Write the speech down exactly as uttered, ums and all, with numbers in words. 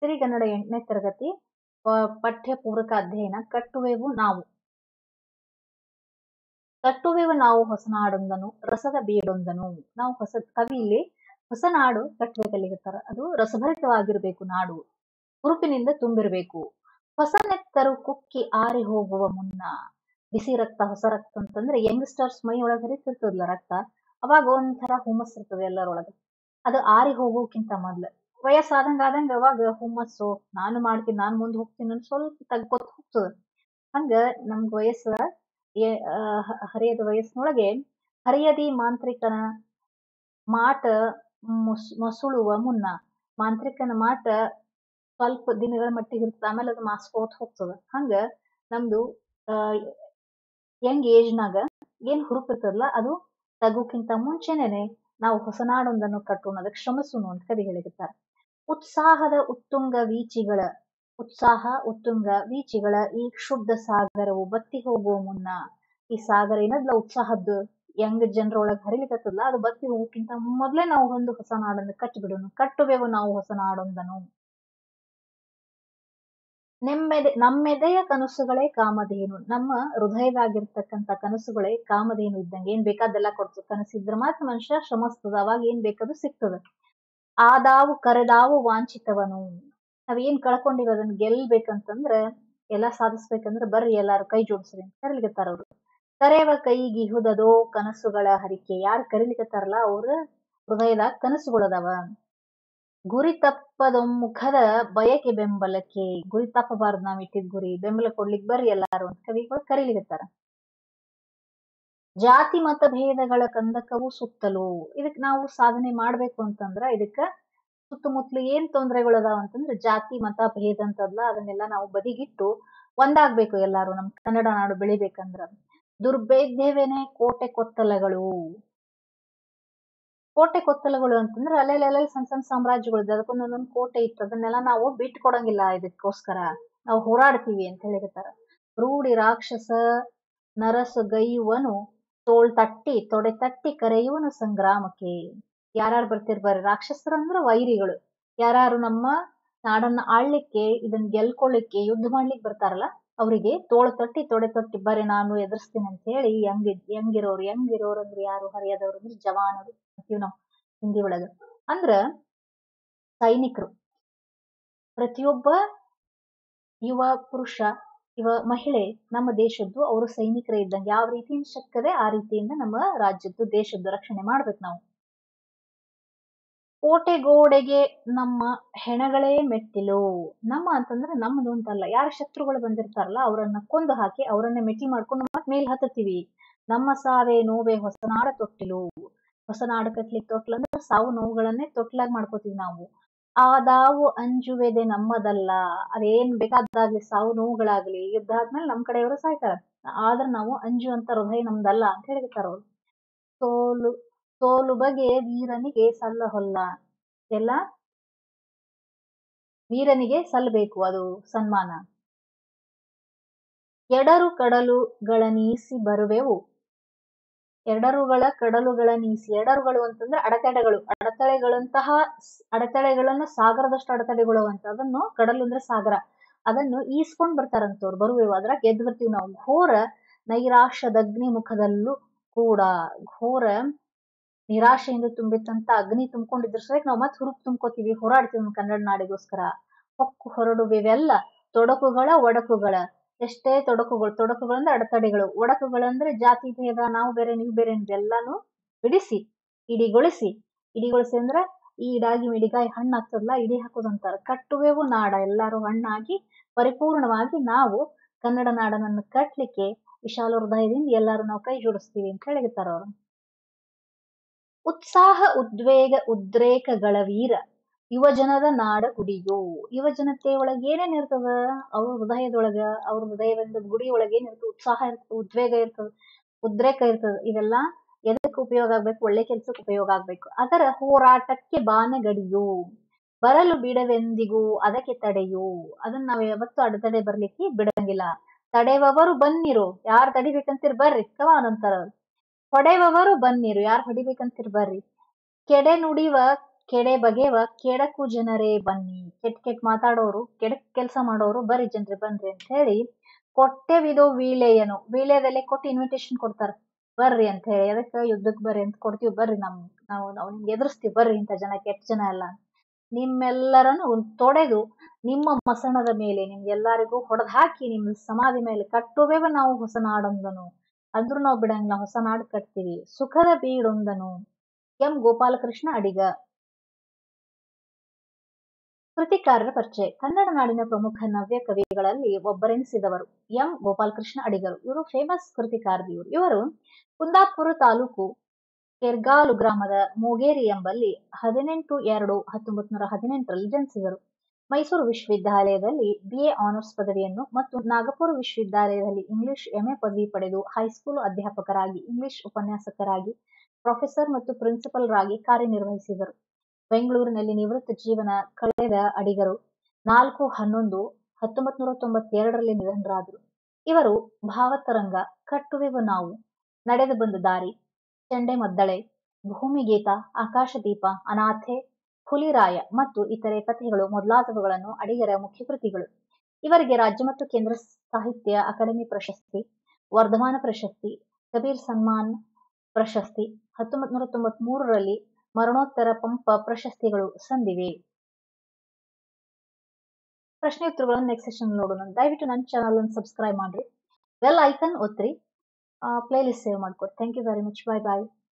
ಸಿರಿಗನ್ನಡ ಎಂಟನೇ ತರಗತಿ ಪ- ಪಠ್ಯ ಪೂರಕ ಅಧ್ಯಯನ ಕಟ್ಟುವೆವು ನಾವು ಕಟ್ಟುವೆವು ನಾವು ಹೊಸನಾಡೊಂದನು ರಸದ ಬೀಡೊಂದನು. ನಾವು ಹೊಸ ಕವಿ ಇಲ್ಲಿ ಹೊಸ ನಾಡು ಕಟ್ಟಬೇಕಲ್ಲಿಗುತ್ತಾರ. ಅದು ರಸಭರಿತವಾಗಿರ್ಬೇಕು, ನಾಡು ಹುರುಪಿನಿಂದ ತುಂಬಿರ್ಬೇಕು. ಹೊಸ ನೆತ್ತರು ಕುಕ್ಕಿ ಆರಿ ಹೋಗುವ ಮುನ್ನ ಬಿಸಿ ರಕ್ತ ಹೊಸ ರಕ್ತ ಅಂತಂದ್ರೆ ಯಂಗ್ಸ್ಟರ್ಸ್ ಮೈ ಒಳಗೆ ಹರಿತಿರ್ತದಲ್ಲ ರಕ್ತ, ಅವಾಗ ಒಂಥರ ಹುಮ್ಮಸ್ ಇರ್ತದೆ ಎಲ್ಲರೊಳಗೆ. ಅದು ಆರಿ ಹೋಗೋಕ್ಕಿಂತ ಮೊದ್ಲು ವಯಸ್ಸಾದಂಗ ಆದಂಗ ಅವಾಗ ಹುಮ್ಮಸ್ಸು, ನಾನು ಮಾಡ್ತೀನಿ, ನಾನು ಮುಂದೆ ಹೋಗ್ತೀನಿ ಅಂತ ಸ್ವಲ್ಪ ತಗ್ಗೋತ್ ಹೋಗ್ತದ. ಹಂಗ ನಮ್ಗ್ ವಯಸ್ಸ ಏ- ಆ, ಹ- ಹರಿಯದ ವಯಸ್ಸಿನೊಳಗೆ ಹರಿಯದಿ ಮಾಂತ್ರಿಕನ ಮಾಟ ಮುಸ್ ಮಸುಳುವ ಮುನ್ನ. ಮಾಂತ್ರಿಕನ ಮಾಟ ಸ್ವಲ್ಪ ದಿನಗಳ ಮಟ್ಟಿಗೆ ಇರ್ತದ, ಆಮೇಲೆ ಅದು ಮಾಸ್ಕೋತ್ ಹೋಗ್ತದ. ಹಂಗ ನಮ್ದು ಆ ಯಂಗ್ ಏಜ್ನಾಗ ಏನ್ ಹುರುಪ್ ಇರ್ತದಲ್ಲ ಅದು ತಗೋಕ್ಕಿಂತ ಮುಂಚೆನೇನೆ ನಾವು ಹೊಸನಾಡೊಂದನ್ನು ಕಟ್ಟೋಣ, ಅದಕ್ಕೆ ಶ್ರಮಿಸೋಣ ಅಂತ ಕವಿ ಹೇಳಿರ್ತಾರೆ. ಉತ್ಸಾಹದ ಉತ್ತುಂಗ ವೀಚಿಗಳ ಉತ್ಸಾಹ ಉತ್ತುಂಗ ವೀಚಿಗಳ ಈ ಕ್ಷುಬ್ಧ ಸಾಗರವು ಬತ್ತಿ ಹೋಗುವ ಮುನ್ನ. ಈ ಸಾಗರ ಏನದ್ಲ ಉತ್ಸಾಹದ್ದು ಯಂಗ್ ಜನರೊಳಗೆ ಹರಿಲಿಕತ್ತದಲ್ಲ, ಅದು ಬತ್ತಿ ಹೋಗೋಕ್ಕಿಂತ ಮೊದ್ಲೇ ನಾವು ಒಂದು ಹೊಸ ನಾಡನ್ನು ಕಟ್ಟಿಬಿಡೋಣ. ಕಟ್ಟುವೆವು ನಾವು ಹೊಸ ನಾಡೊಂದನು. ನೆಮ್ಮೆದೆ ನಮ್ಮೆದೆಯ ಕನಸುಗಳೇ ಕಾಮಧೇನು. ನಮ್ಮ ಹೃದಯದಾಗಿರ್ತಕ್ಕಂಥ ಕನಸುಗಳೇ ಕಾಮಧೇನು ಇದ್ದಂಗೆ, ಏನ್ ಬೇಕಾದೆಲ್ಲ ಕೊಡ್ತದೆ. ಕನಸಿದ್ರೆ ಮಾತ್ರ ಮನುಷ್ಯ ಶ್ರಮಿಸ್ತದ, ಅವಾಗ ಏನ್ ಬೇಕಾದ್ರೂ ಸಿಗ್ತದ. ಆದಾವು ಕರೆದಾವು ವಾಂಛಿತವನು. ನಾವ್ ಏನ್ ಕಳ್ಕೊಂಡಿವಿ ಅದನ್ನ ಗೆಲ್ಬೇಕಂತಂದ್ರ, ಎಲ್ಲಾ ಸಾಧಿಸ್ಬೇಕಂದ್ರ ಬರ್ರಿ ಎಲ್ಲಾರು ಕೈ ಜೋಡಿಸ್ರಿ ಅಂತ ಕರಿಲಿಕತ್ತಾರ ಅವ್ರು. ಕರೆವ ಕೈಗಿಹುದದೋ ಕನಸುಗಳ ಹರಿಕೆ. ಯಾರು ಕರಿಲಿಕತ್ತಾರಲ್ಲ ಅವ್ರ ಹೃದಯದಾಗ ಕನಸುಗಳದಾವ. ಗುರಿ ತಪ್ಪದೊಮ್ಮುಖದ ಬಯಕೆ ಬೆಂಬಲಕ್ಕೆ. ಗುರಿ ತಪ್ಪಬಾರ್ದು, ನಾವ್ ಇಟ್ಟಿದ್ ಗುರಿ ಬೆಂಬಲ ಕೊಡ್ಲಿಕ್ ಬರ್ರಿ ಎಲ್ಲಾರು ಅಂತ ಕವಿಗಳು ಕರೀಲಿಕತ್ತಾರ. ಜಾತಿ ಮತ ಭೇದಗಳ ಕಂದಕವು ಸುತ್ತಲೂ. ಇದಕ್ ನಾವು ಸಾಧನೆ ಮಾಡ್ಬೇಕು ಅಂತಂದ್ರ ಇದಕ್ಕ ಸುತ್ತಮುತ್ತಲು ಏನ್ ತೊಂದರೆಗಳದಾವ ಅಂತಂದ್ರೆ ಜಾತಿ ಮತ ಭೇದ ಅಂತದ್ಲ ಅದನ್ನೆಲ್ಲ ನಾವು ಬದಿಗಿಟ್ಟು ಒಂದಾಗ್ಬೇಕು ಎಲ್ಲಾರು, ನಮ್ ಕನ್ನಡ ನಾಡು ಬೆಳಿಬೇಕಂದ್ರ. ದುರ್ಭೇದ್ಯವೇನೆ ಕೋಟೆ ಕೊತ್ತಲಗಳು. ಕೋಟೆ ಕೊತ್ತಲಗಳು ಅಂತಂದ್ರೆ ಅಲ್ಲೆಲ್ಲ ಅಲ್ಲೆಲ್ಲ ಸಣ್ಣ ಸಣ್ಣ ಸಾಮ್ರಾಜ್ಯಗಳು ಅದಕ್ಕೊಂದೊಂದೊಂದು ಕೋಟೆ ಇತ್ತು, ಅದನ್ನೆಲ್ಲ ನಾವು ಬಿಟ್ಟು ಕೊಡಂಗಿಲ್ಲ, ಇದಕ್ಕೋಸ್ಕರ ನಾವು ಹೋರಾಡ್ತೀವಿ ಅಂತ ಹೇಳಿರ್ತಾರ. ರೂಢಿ ರಾಕ್ಷಸ ನರಸಗೈಯುವನು ತೋಳ್ ತಟ್ಟಿ ತೊಡೆ ತಟ್ಟಿ ಕರೆಯುವನು ಸಂಗ್ರಾಮಕ್ಕೆ. ಯಾರ್ಯಾರು ಬರ್ತಿರ್ ಬರ್ರಿ, ರಾಕ್ಷಸರಂದ್ರ ವೈರಿಗಳು. ಯಾರು ನಮ್ಮ ನಾಡನ್ನ ಆಳ್ಲಿಕ್ಕೆ ಇದನ್ನ ಗೆಲ್ಕೊಳ್ಳಿಕ್ಕೆ ಯುದ್ಧ ಮಾಡ್ಲಿಕ್ಕೆ ಬರ್ತಾರಲ್ಲ ಅವರಿಗೆ ತೋಳು ತಟ್ಟಿ ತೊಡೆ ತಟ್ಟಿ ಬರ್ರಿ ನಾನು ಎದುರಿಸ್ತೀನಿ ಅಂತ ಹೇಳಿ ಹೆಂಗ್ ಹೆಂಗಿರೋರು ಹೆಂಗಿರೋರು ಅಂದ್ರೆ ಯಾರು ಹರಿಯದವ್ರು ಅಂದ್ರೆ ಜವಾನರು ಅಂತೀವಿ ನಾವು ಹಿಂದಿ ಒಳಗ. ಅಂದ್ರ ಸೈನಿಕರು. ಪ್ರತಿಯೊಬ್ಬ ಯುವ ಪುರುಷ ಯುವ ಮಹಿಳೆ ನಮ್ಮ ದೇಶದ್ದು ಅವರು ಸೈನಿಕರೇ ಇದ್ದಂಗೆ. ಯಾವ ರೀತಿಯಿಂದ ಶಕ್ತದೆ ಆ ರೀತಿಯಿಂದ ನಮ್ಮ ರಾಜ್ಯದ್ದು ದೇಶದ್ದು ರಕ್ಷಣೆ ಮಾಡ್ಬೇಕು ನಾವು. ಕೋಟೆ ಗೋಡೆಗೆ ನಮ್ಮ ಹೆಣಗಳೇ ಮೆಟ್ಟಿಲು. ನಮ್ಮ ಅಂತಂದ್ರೆ ನಮ್ದು ಅಂತಲ್ಲ, ಯಾರ ಶತ್ರುಗಳು ಬಂದಿರ್ತಾರಲ್ಲ ಅವರನ್ನ ಕೊಂದು ಹಾಕಿ ಅವರನ್ನ ಮೆಟ್ಟಿ ಮಾಡ್ಕೊಂಡು ಮತ್ ಮೇಲ್ ಹತ್ತತೀವಿ. ನಮ್ಮ ಸಾವೇ ನೋವೇ ಹೊಸನಾಡ ತೊಟ್ಟಿಲು. ಹೊಸನಾಡು ಕಟ್ಲಿಕ್ಕೆ ತೊಟ್ಲು ಅಂದ್ರೆ ಸಾವು ನೋವುಗಳನ್ನೇ ತೊಟ್ಲಾಗಿ ಮಾಡ್ಕೋತೀವಿ ನಾವು. ಆದಾವು ಅಂಜುವೆದೆ ನಮ್ಮದಲ್ಲ. ಅದೇನ್ ಬೇಕಾದಾಗ್ಲಿ ಸಾವು ನೋವುಗಳಾಗ್ಲಿ ಯುದ್ಧ ಆದ್ಮೇಲೆ ನಮ್ ಕಡೆಯವರು ಸಾಯ್ತಾರ, ಆದ್ರೆ ನಾವು ಅಂಜುವಂತ ಹೃದಯ ನಮ್ದಲ್ಲ ಅಂತ ಹೇಳಿರ್ತಾರ ಅವ್ರು. ಸೋಲು ಸೋಲು ಬಗೆ ವೀರನಿಗೆ ಸಲ್ಲ ಹೊಲ್ಲ. ಎಲ್ಲ ವೀರನಿಗೆ ಸಲ್ಲಬೇಕು ಅದು ಸನ್ಮಾನ. ಎಡರು ಕಡಲುಗಳ ನೀಸಿ ಬರುವೆವು. ಎಡರುಗಳ ಕಡಲುಗಳ ನೀಸಿ. ಎಡರುಗಳು ಅಂತಂದ್ರೆ ಅಡೆತಡೆಗಳು, ಅಡೆತಡೆಗಳಂತಹ ಅಡೆತಡೆಗಳನ್ನ ಸಾಗರದಷ್ಟು ಅಡೆತಡೆಗಳು ಅಂತ. ಅದನ್ನು ಕಡಲು ಅಂದ್ರೆ ಸಾಗರ, ಅದನ್ನು ಈಸ್ಕೊಂಡ್ ಬರ್ತಾರಂತವ್ರು. ಬರುವೆವು ಅದ್ರ ಗೆದ್ದು ಬರ್ತೀವಿ ನಾವು. ಘೋರ ನೈರಾಶ್ಯದಗ್ನಿ ಮುಖದಲ್ಲೂ ಕೂಡ. ಘೋರ ನಿರಾಶೆಯಿಂದ ತುಂಬಿತ್ತಂತ ಅಗ್ನಿ ತುಂಬ್ಕೊಂಡಿದ್ರ ಸಹಿತ ನಾವು ಮತ್ತೆ ಹುರುಪ್ ತುಂಬ್ಕೋತೀವಿ, ಹೋರಾಡ್ತೀವಿ ನಮ್ಮ ಕನ್ನಡ ನಾಡಿಗೋಸ್ಕರ. ಹೊಕ್ಕು ಹೊರಡುವೆವೆಲ್ಲ ತೊಡಕುಗಳ ಒಡಕುಗಳ. ಎಷ್ಟೇ ತೊಡಕುಗಳು, ತೊಡಕುಗಳಂದ್ರೆ ಅಡೆತಡೆಗಳು, ಒಡಕುಗಳಂದ್ರೆ ಜಾತಿ ಭೇದ, ನಾವು ಬೇರೆ ನೀವು ಬೇರೆ ಎಲ್ಲಾನು ಬಿಡಿಸಿ ಇಡಿಗೊಳಿಸಿ. ಇಡಿಗೊಳಿಸಿ ಅಂದ್ರೆ ಈ ಇಡಾಗಿ ಮಿಡಿಗಾಯಿ ಹಣ್ಣು ಆಗ್ತದಲ್ಲ, ಇಡಿ ಹಾಕೋದಂತಾರ. ಕಟ್ಟುವೆವು ನಾಡ, ಎಲ್ಲಾರು ಹಣ್ಣಾಗಿ ಪರಿಪೂರ್ಣವಾಗಿ ನಾವು ಕನ್ನಡ ನಾಡನನ್ನು ಕಟ್ಲಿಕ್ಕೆ ವಿಶಾಲ ಹೃದಯದಿಂದ ಎಲ್ಲಾರು ನಾವು ಕೈ ಜೋಡಿಸ್ತೀವಿ ಅಂತ ಹೇಳಿರ್ತಾರ ಅವ್ರು. ಉತ್ಸಾಹ ಉದ್ವೇಗ ಉದ್ರೇಕಗಳ ವೀರ ಯುವಜನದ ನಾಡ ಗುಡಿಯೋ. ಯುವ ಜನತೆ ಒಳಗೆ ಏನೇನ್ ಇರ್ತದ, ಅವ್ರ ಹೃದಯದೊಳಗ ಅವ್ರ ಹೃದಯದ ಗುಡಿ ಒಳಗೆ ಏನಿರ್ತದ, ಉತ್ಸಾಹ ಇರ್ತದ, ಉದ್ವೇಗ ಇರ್ತದ, ಉದ್ರೇಕ ಇರ್ತದ. ಇದೆಲ್ಲ ಎದಕ್ಕೆ ಉಪಯೋಗ ಆಗ್ಬೇಕು, ಒಳ್ಳೆ ಕೆಲ್ಸಕ್ಕೆ ಉಪಯೋಗ ಆಗ್ಬೇಕು. ಅದರ ಹೋರಾಟಕ್ಕೆ ಬಾನಗಡಿಯೋ. ಬರಲು ಬಿಡವೆಂದಿಗೂ ಅದಕ್ಕೆ ತಡೆಯೋ. ಅದನ್ನ ನಾವ್ ಯಾವತ್ತೂ ಅಡೆತಡೆ ಬರ್ಲಿಕ್ಕೆ ಬಿಡಂಗಿಲ್ಲ. ತಡೆವವರು ಬನ್ನಿರು, ಯಾರು ತಡಿಬೇಕಂತೀರ್ ಬರ್ರಿ ಕಮಾನ್ ಅಂತಾರ. ಹೊಡೆವವರು ಬನ್ನಿರು, ಯಾರು ಹೊಡಿಬೇಕಂತೀರ್ ಬರ್ರಿ. ಕೆಡೆ ನುಡಿವ ಕೆಡೆ ಬಗೆವ ಕೆಡಕು ಜನರೇ ಬನ್ನಿ. ಕೆಟ್ ಕೆಟ್ ಮಾತಾಡೋರು, ಕೆಡಕ್ ಕೆಲಸ ಮಾಡೋರು ಬರ್ರಿ ಜನ್ರಿ ಬನ್ರಿ ಅಂತ ಹೇಳಿ ಕೊಟ್ಟೆವಿದು ವೀಳೆಯನು. ವೀಳ್ಯದೆಲೆ ಕೊಟ್ಟು ಇನ್ವಿಟೇಷನ್ ಕೊಡ್ತಾರ, ಬರ್ರಿ ಅಂತ ಹೇಳಿ. ಅದಕ್ಕೆ ಯುದ್ಧಕ್ಕೆ ಬರ್ರಿ ಅಂತ ಕೊಡ್ತೀವಿ, ಬರ್ರಿ ನಮ್ ನಾವು ನಾವು ನಿಮ್ಗೆ ಎದುರಿಸ್ತೀವಿ ಬರ್ರಿ ಇಂಥ ಜನ ಕೆಟ್ಟ ಜನ ಎಲ್ಲ. ನಿಮ್ಮೆಲ್ಲರನ್ನು ತೊಡೆದು ನಿಮ್ಮ ಮಸಣದ ಮೇಲೆ ನಿಮ್ಗೆಲ್ಲರಿಗೂ ಹೊಡೆದ್ ಹಾಕಿ ನಿಮ್ ಸಮಾಧಿ ಮೇಲೆ ಕಟ್ಟುವೆವ ನಾವು ಹೊಸ ನಾಡೊಂದನು. ಅಂದ್ರೂ ನಾವು ಬಿಡಂಗಿಲ್ಲ, ಹೊಸ ನಾಡು ಕಟ್ತೀವಿ. ಸುಖದ ಬೀಡೊಂದನು. ಎಂ ಗೋಪಾಲಕೃಷ್ಣ ಅಡಿಗ. ಕೃತಿಕಾರರ ಪರಿಚಯ. ಕನ್ನಡ ನಾಡಿನ ಪ್ರಮುಖ ನವ್ಯ ಕವಿಗಳಲ್ಲಿ ಒಬ್ಬರೆನಿಸಿದವರು ಎಂ ಗೋಪಾಲಕೃಷ್ಣ ಅಡಿಗರು. ಇವರು ಫೇಮಸ್ ಕೃತಿಕಾರರು. ಇವರು ಇವರು ಕುಂದಾಪುರ ತಾಲೂಕು ಕೆರ್ಗಾಲು ಗ್ರಾಮದ ಮೂಗೇರಿ ಎಂಬಲ್ಲಿ ಹದಿನೆಂಟು ಎರಡು ಹತ್ತೊಂಬತ್ ನೂರ ಹದಿನೆಂಟರಲ್ಲಿ ಜನಿಸಿದರು. ಮೈಸೂರು ವಿಶ್ವವಿದ್ಯಾಲಯದಲ್ಲಿ ಬಿ ಎ ಆನರ್ಸ್ ಪದವಿಯನ್ನು ಮತ್ತು ನಾಗಪುರ ವಿಶ್ವವಿದ್ಯಾಲಯದಲ್ಲಿ ಇಂಗ್ಲಿಷ್ ಎಂಎ ಪದವಿ ಪಡೆದು ಹೈಸ್ಕೂಲ್ ಅಧ್ಯಾಪಕರಾಗಿ, ಇಂಗ್ಲಿಷ್ ಉಪನ್ಯಾಸಕರಾಗಿ, ಪ್ರೊಫೆಸರ್ ಮತ್ತು ಪ್ರಿನ್ಸಿಪಲ್ ರಾಗಿ ಕಾರ್ಯನಿರ್ವಹಿಸಿದರು. ಬೆಂಗಳೂರಿನಲ್ಲಿ ನಿವೃತ್ತ ಜೀವನ ಕಳೆದ ಅಡಿಗರು ನಾಲ್ಕು ಹನ್ನೊಂದು ಹತ್ತೊಂಬತ್ ನೂರ ತೊಂಬತ್ತೆರಡರಲ್ಲಿ ನಿಧನರಾದರು. ಇವರು ಭಾವತರಂಗ, ಕಟ್ಟುವೆವು ನಾವು, ನಡೆದು ಬಂದ ದಾರಿ, ಚೆಂಡೆ ಮದ್ದಳೆ, ಭೂಮಿಗೀತ, ಆಕಾಶದೀಪ, ಅನಾಥೆ, ಹುಲಿರಾಯ ಮತ್ತು ಇತರೆ ಕಥೆಗಳು ಮೊದಲಾದವುಗಳನ್ನು ಅಡಿಗರ ಮುಖ್ಯ ಕೃತಿಗಳು. ಇವರಿಗೆ ರಾಜ್ಯ ಮತ್ತು ಕೇಂದ್ರ ಸಾಹಿತ್ಯ ಅಕಾಡೆಮಿ ಪ್ರಶಸ್ತಿ, ವರ್ಧಮಾನ ಪ್ರಶಸ್ತಿ, ಕಬೀರ್ ಸನ್ಮಾನ್ ಪ್ರಶಸ್ತಿ, ಹತ್ತೊಂಬತ್ ನೂರ ತೊಂಬತ್ ಮೂರರಲ್ಲಿ ಮರಣೋತ್ತರ ಪಂಪ ಪ್ರಶಸ್ತಿಗಳು ಸಂದಿವೆ. ಪ್ರಶ್ನೆ ಉತ್ತರಗಳನ್ನು ನೆಕ್ಸ್ಟ್ ಸೆಷನ್ ನೋಡೋಣ. ದಯವಿಟ್ಟು ನನ್ನ ಚಾನಲ್ ಅನ್ನು ಸಬ್ಸ್ಕ್ರೈಬ್ ಮಾಡ್ರಿ, ಬೆಲ್ ಐಕನ್ ಒತ್ತಿರಿ, ಪ್ಲೇ ಲಿಸ್ಟ್ ಸೇವ್ ಮಾಡ್ಕೊಡಿ. Thank you very much. Bye bye.